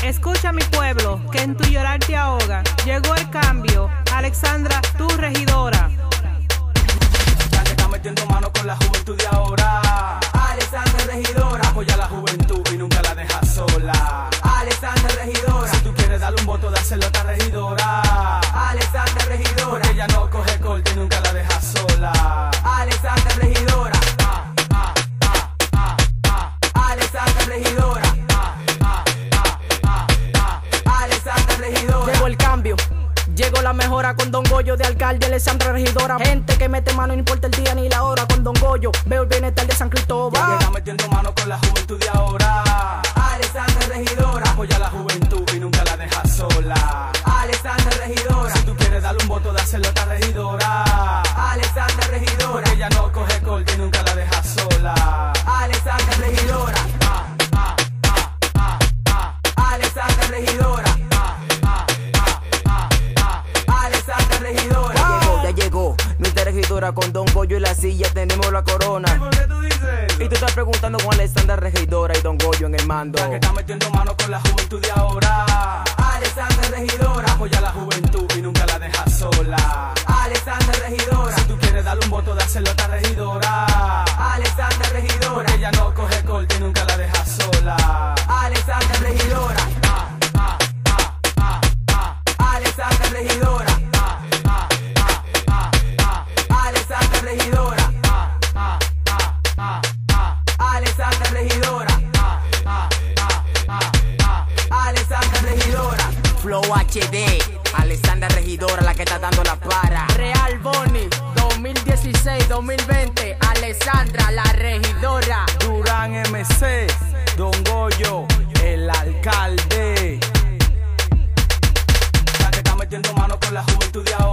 Escucha mi pueblo, que en tu llorar te ahoga. Llegó el cambio, Alexandra, tu regidora. La que está metiendo mano con la juventud de ahora. Alexandra regidora, Apoya a la juventud y nunca la deja sola. Alexandra regidora, Si tú quieres darle un voto, dáselo a esta regidora. Alexandra regidora, Porque ella no coge corte y nunca la deja sola. Alexandra regidora, Alexandra regidora, Alexandra regidora. Llegó el cambio, llegó la mejora con Don Goyo de alcalde, Alexandra regidora. Gente que mete mano, no importa el día ni la hora. Con Don Goyo veo el bienestar de San La que Cristóbal. está metiendo mano con la juventud de ahora. Alexandra regidora, Apoya a la juventud y nunca la deja sola. Alexandra regidora, Si tú quieres darle un voto, dáselo a esta regidora. Alexandra regidora, Porque ella no coge corte y nunca la deja sola. Alexandra regidora, Alexandra regidora, Alexandra regidora. Ya llegó nuestra regidora con Don Goyo y la silla, tenemos la corona. ¿Por qué tú dices? Y tú estás preguntando con Alexandra regidora y Don Goyo en el mando. La que está metiendo mano con la juventud de ahora. Alexandra regidora, Apoya a la juventud y nunca la deja sola. Alexandra regidora, Si tú quieres darle un voto, dáselo a esta regidora. Alexandra regidora, Porque ella no coge corte y nunca la deja sola. Alexandra regidora, Alexandra regidora, Alexandra regidora, Alexandra regidora, Alexandra regidora. Flow HD, Alexandra regidora, la que está dando la para. Real Boni 2016-2020, Alexandra la regidora. Durán MC, Don Goyo, el alcalde. La que está metiendo mano con la juventud de ahora.